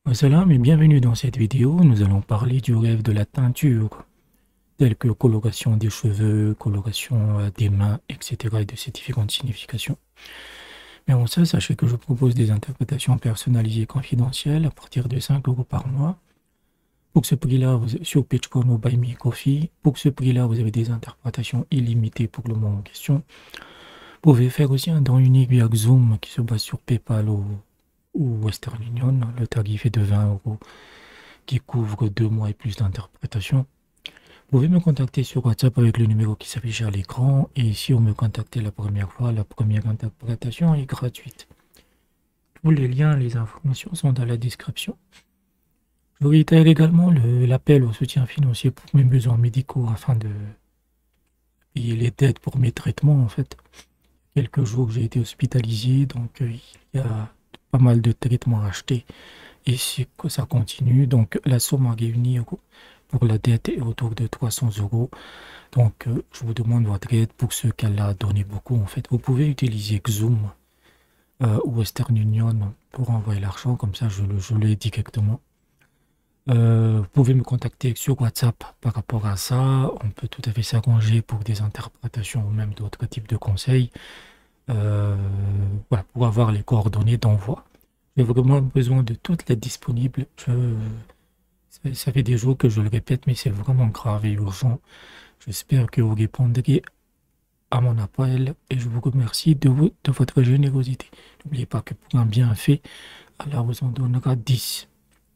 Salam et bienvenue dans cette vidéo. Nous allons parler du rêve de la teinture, telle que coloration des cheveux, coloration des mains, etc. et de ses différentes significations. Mais avant ça, sachez que je propose des interprétations personnalisées confidentielles à partir de 5 euros par mois. Pour ce prix-là, sur Patreon ou Buy Me Coffee, pour ce prix-là, vous avez des interprétations illimitées pour le moment en question. Vous pouvez faire aussi un don unique via Zoom qui se base sur PayPal ou Western Union. Le tarif est de 20 euros qui couvre 2 mois et plus d'interprétation. Vous pouvez me contacter sur WhatsApp avec le numéro qui s'affiche à l'écran et si vous me contactez la première fois, la première interprétation est gratuite. Tous les liens, les informations sont dans la description. Je réitère également l'appel au soutien financier pour mes besoins médicaux afin de payer les dettes pour mes traitements en fait. Quelques jours j'ai été hospitalisé, donc il y a pas mal de traitements achetés et c'est que ça continue. Donc la somme à réunir pour la dette est autour de 300 euros. Donc je vous demande votre aide pour ce qu'elle a donné beaucoup en fait. Vous pouvez utiliser Xoom ou Western Union pour envoyer l'argent, comme ça je l'ai directement. Vous pouvez me contacter sur WhatsApp par rapport à ça. On peut tout à fait s'arranger pour des interprétations ou même d'autres types de conseils. Voilà, pour avoir les coordonnées d'envoi. J'ai vraiment besoin de toutes les disponibles. Ça fait des jours que je le répète, mais c'est vraiment grave et urgent. J'espère que vous répondrez à mon appel et je vous remercie de votre générosité. N'oubliez pas que pour un bienfait, Allah vous en donnera 10.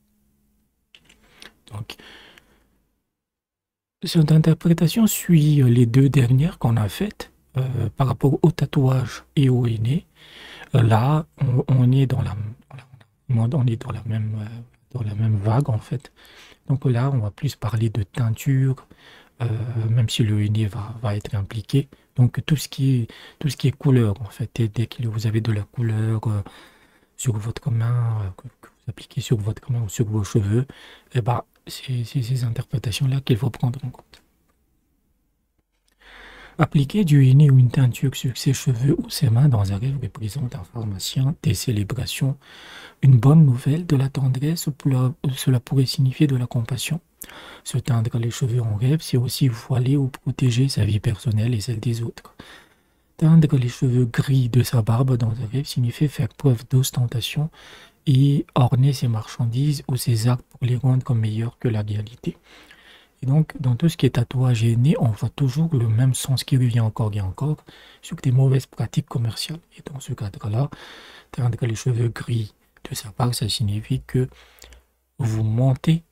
Donc, cette interprétation suit les deux dernières qu'on a faites par rapport au tatouage et au henné. Là, on est dans la même vague en fait. Donc là, on va plus parler de teinture, même si le henné va être impliqué. Donc tout ce qui est couleur en fait. Et dès que vous avez de la couleur sur votre main, que vous appliquez sur votre main ou sur vos cheveux, et bah, c'est ces interprétations-là qu'il faut prendre en compte. Appliquer du henné ou une teinture sur ses cheveux ou ses mains dans un rêve représente un pharmacien, des célébrations, une bonne nouvelle, de la tendresse, cela pourrait signifier de la compassion. Se teindre les cheveux en rêve, c'est aussi voiler ou protéger sa vie personnelle et celle des autres. Teindre les cheveux gris de sa barbe dans un rêve signifie faire preuve d'ostentation et orner ses marchandises ou ses actes pour les rendre meilleurs que la réalité. Et donc, dans tout ce qui est tatouage et henné, on voit toujours le même sens qui revient encore et encore sur des mauvaises pratiques commerciales. Et dans ce cadre-là, teindre les cheveux gris de sa part, ça signifie que vous mentez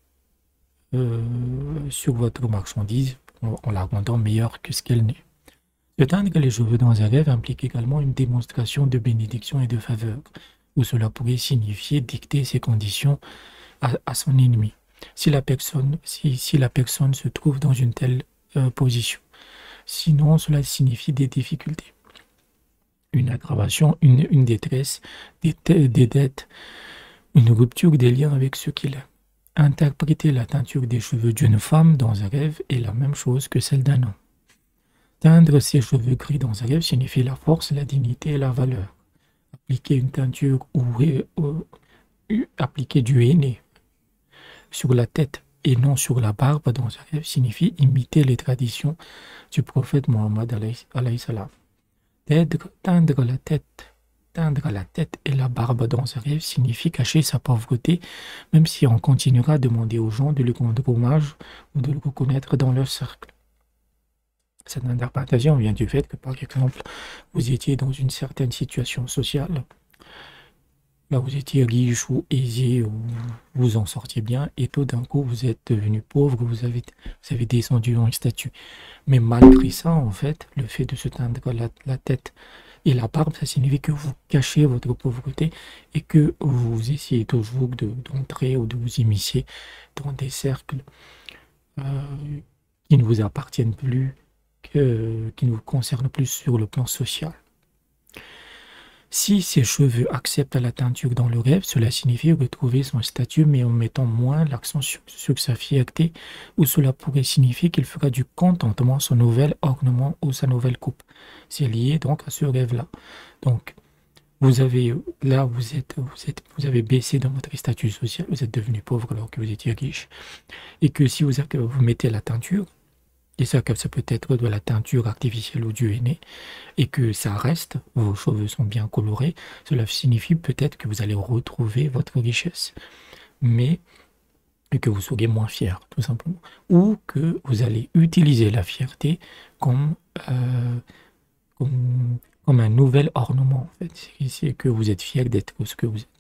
sur votre marchandise en la rendant meilleure que ce qu'elle n'est. Se teindre les cheveux dans un rêve implique également une démonstration de bénédiction et de faveur, où cela pourrait signifier dicter ses conditions à son ennemi. Si la personne se trouve dans une telle position. Sinon, cela signifie des difficultés, une aggravation, une détresse, des dettes, une rupture des liens avec ceux qu'il aime. Interpréter la teinture des cheveux d'une femme dans un rêve est la même chose que celle d'un homme. Teindre ses cheveux gris dans un rêve signifie la force, la dignité et la valeur. Appliquer une teinture ou appliquer du henné sur la tête et non sur la barbe dans un rêve signifie imiter les traditions du prophète Mohammed alayhi salam. Teindre la tête et la barbe dans un rêve signifie cacher sa pauvreté, même si on continuera à demander aux gens de lui rendre hommage ou de le reconnaître dans leur cercle. Cette interprétation vient du fait que, par exemple, vous étiez dans une certaine situation sociale, là vous étiez riche ou aisé, ou vous en sortiez bien, et tout d'un coup vous êtes devenu pauvre, vous avez descendu en statut. Mais malgré ça, en fait, le fait de se teindre la tête et la barbe, ça signifie que vous cachez votre pauvreté et que vous essayez toujours d'entrer ou de vous immiscer dans des cercles qui ne vous appartiennent plus, qui ne vous concernent plus sur le plan social. Si ses cheveux acceptent la teinture dans le rêve, cela signifie retrouver son statut mais en mettant moins l'accent sur sa fierté, ou cela pourrait signifier qu'il fera du contentement son nouvel ornement ou sa nouvelle coupe. C'est lié donc à ce rêve-là. Donc, Vous avez, là, vous avez baissé dans votre statut social, vous êtes devenu pauvre alors que vous étiez riche. Et que si vous mettez la teinture, et ça peut être de la teinture artificielle ou du henné, et que ça reste, vos cheveux sont bien colorés, cela signifie peut-être que vous allez retrouver votre richesse, mais que vous serez moins fier, tout simplement. Ou que vous allez utiliser la fierté comme, euh, comme, comme un nouvel ornement, en fait. C'est que vous êtes fier d'être ce que vous êtes.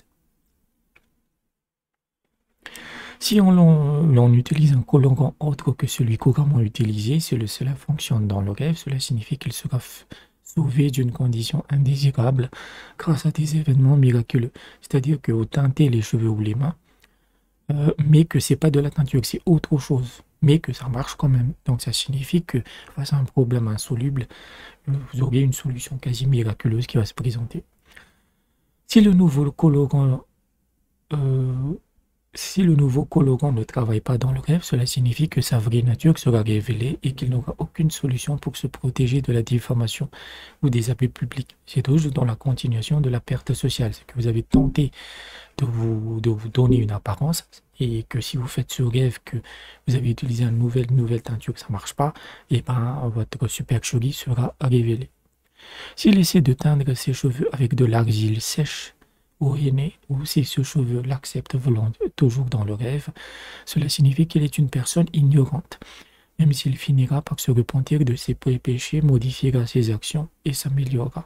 Si l'on utilise un colorant autre que celui couramment utilisé, si cela fonctionne dans le rêve, cela signifie qu'il sera sauvé d'une condition indésirable grâce à des événements miraculeux. C'est-à-dire que vous teintez les cheveux ou les mains, mais que c'est pas de la teinture, c'est autre chose, mais que ça marche quand même. Donc ça signifie que face à un problème insoluble, vous aurez une solution quasi miraculeuse qui va se présenter. Si le nouveau colorant euh, Si le nouveau colorant ne travaille pas dans le rêve, cela signifie que sa vraie nature sera révélée et qu'il n'aura aucune solution pour se protéger de la diffamation ou des abus publics. C'est toujours dans la continuation de la perte sociale. C'est que vous avez tenté de vous donner une apparence et que si vous faites ce rêve que vous avez utilisé une nouvelle teinture, que ça ne marche pas, et ben votre supercherie sera révélée. S'il essaie de teindre ses cheveux avec de l'argile sèche, ou henné, ou si ce cheveu l'accepte toujours dans le rêve, cela signifie qu'il est une personne ignorante, même s'il finira par se repentir de ses péchés, modifiera ses actions et s'améliorera.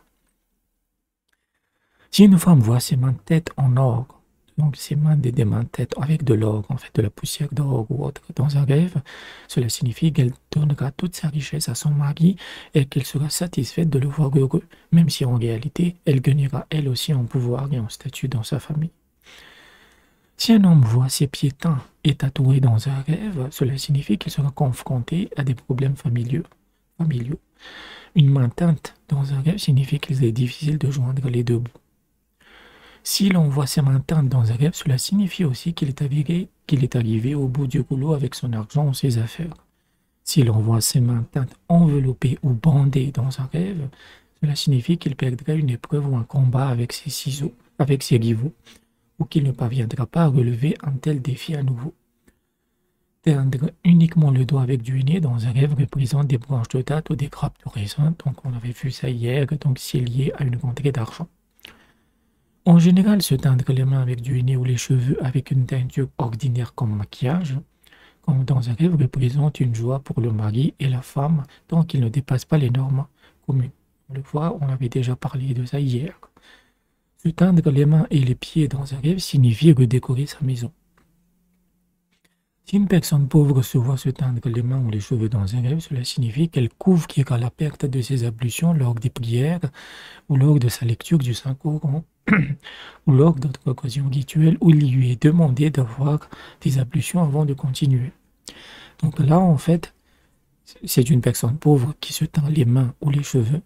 Si une femme voit ses mains têtes en or, donc ses mains des mains têtes avec de l'or, en fait de la poussière d'or ou autre, dans un rêve, cela signifie qu'elle donnera toute sa richesse à son mari et qu'elle sera satisfaite de le voir heureux, même si en réalité, elle gagnera elle aussi en pouvoir et en statut dans sa famille. Si un homme voit ses pieds teints et tatoués dans un rêve, cela signifie qu'il sera confronté à des problèmes familiaux. Une main teinte dans un rêve signifie qu'il est difficile de joindre les deux bouts. Si l'on voit ses mains teintes dans un rêve, cela signifie aussi qu'il est arrivé au bout du rouleau avec son argent ou ses affaires. Si l'on voit ses mains teintes enveloppées ou bandées dans un rêve, cela signifie qu'il perdrait une épreuve ou un combat avec ses rivaux, ou qu'il ne parviendra pas à relever un tel défi à nouveau. Teindre uniquement le doigt avec du henné dans un rêve représente des branches de date ou des grappes de raisin, donc on avait vu ça hier, donc c'est lié à une rentrée d'argent. En général, se teindre les mains avec du henné ou les cheveux avec une teinture ordinaire comme maquillage, comme dans un rêve, représente une joie pour le mari et la femme tant qu'ils ne dépassent pas les normes communes. On le voit, on avait déjà parlé de ça hier. Se teindre les mains et les pieds dans un rêve signifie redécorer sa maison. Si une personne pauvre se voit se teindre les mains ou les cheveux dans un rêve, cela signifie qu'elle couvrira la perte de ses ablutions lors des prières ou lors de sa lecture du Saint-Coran ou lors d'autres occasions rituelles où il lui est demandé d'avoir des ablutions avant de continuer. Donc là, en fait, c'est une personne pauvre qui se teint les mains ou les cheveux.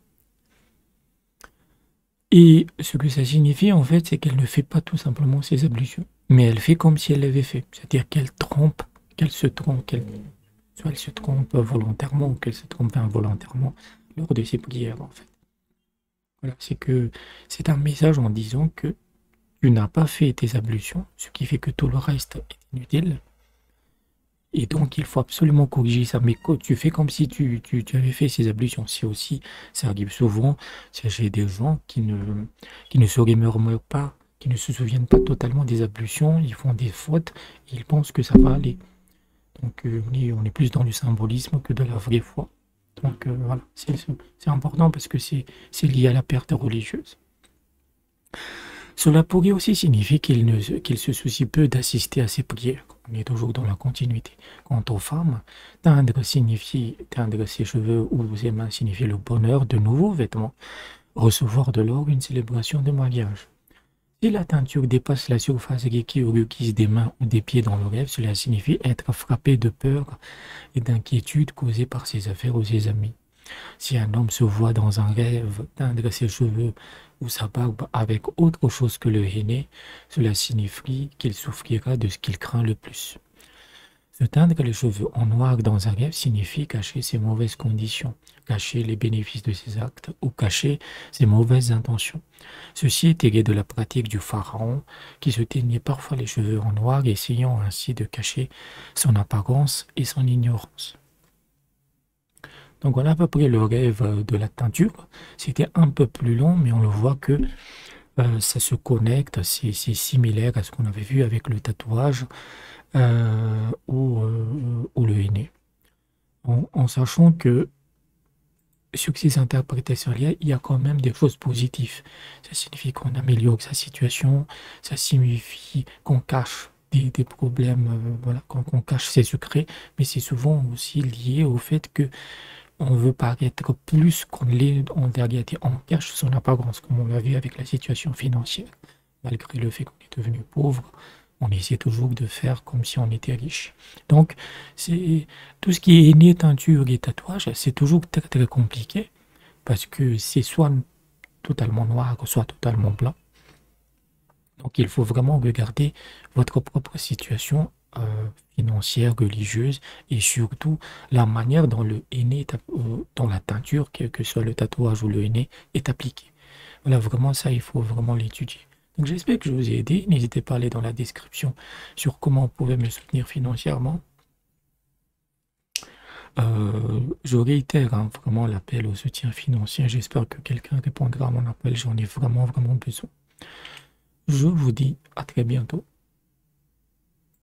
Et ce que ça signifie, en fait, c'est qu'elle ne fait pas tout simplement ses ablutions, mais elle fait comme si elle l'avait fait. C'est-à-dire soit elle se trompe volontairement ou qu'elle se trompe involontairement lors de ses prières, en fait. Voilà, c'est un message en disant que tu n'as pas fait tes ablutions, ce qui fait que tout le reste est inutile. Et donc, il faut absolument corriger ça. Mais tu fais comme si tu avais fait ces ablutions. Ça arrive souvent, j'ai des gens qui ne se remémorent pas, qui ne se souviennent pas totalement des ablutions, ils font des fautes, et ils pensent que ça va aller. Donc, on est plus dans le symbolisme que de la vraie foi. Donc, voilà, c'est important parce que c'est lié à la perte religieuse. Cela pourrait aussi signifier qu'il se soucie peu d'assister à ses prières. On est toujours dans la continuité. Quant aux femmes, teindre ses cheveux ou ses mains signifie le bonheur de nouveaux vêtements. Recevoir de l'or, une célébration de mariage. Si la teinture dépasse la surface requise des mains ou des pieds dans le rêve, cela signifie être frappé de peur et d'inquiétude causée par ses affaires ou ses amis. Si un homme se voit dans un rêve teindre ses cheveux ou sa barbe avec autre chose que le henné, cela signifie qu'il souffrira de ce qu'il craint le plus. Se teindre les cheveux en noir dans un rêve signifie cacher ses mauvaises conditions, cacher les bénéfices de ses actes ou cacher ses mauvaises intentions. Ceci est tiré de la pratique du pharaon qui se teignait parfois les cheveux en noir, essayant ainsi de cacher son apparence et son ignorance. Donc voilà à peu près le rêve de la teinture. C'était un peu plus long, mais on le voit que ça se connecte, c'est similaire à ce qu'on avait vu avec le tatouage ou le henné. En sachant que sur ces interprétations-là, il y a quand même des choses positives. Ça signifie qu'on améliore sa situation, ça signifie qu'on cache des problèmes, voilà, qu'on cache ses secrets, mais c'est souvent aussi lié au fait que on veut paraître plus qu'on l'est en réalité. On cache son apparence, comme on l'a vu avec la situation financière. Malgré le fait qu'on est devenu pauvre, on essaie toujours de faire comme si on était riche. Donc, c'est tout ce qui est né, teinture et tatouage, c'est toujours très très compliqué parce que c'est soit totalement noir, soit totalement blanc. Donc, il faut vraiment regarder votre propre situation financière, religieuse et surtout la manière dont le henné, dans la teinture, quel que soit le tatouage ou le henné, est appliqué. Voilà, vraiment ça, il faut vraiment l'étudier. Donc j'espère que je vous ai aidé. N'hésitez pas à aller dans la description sur comment vous pouvez me soutenir financièrement. Je réitère hein, vraiment l'appel au soutien financier. J'espère que quelqu'un répondra à mon appel. J'en ai vraiment, vraiment besoin. Je vous dis à très bientôt.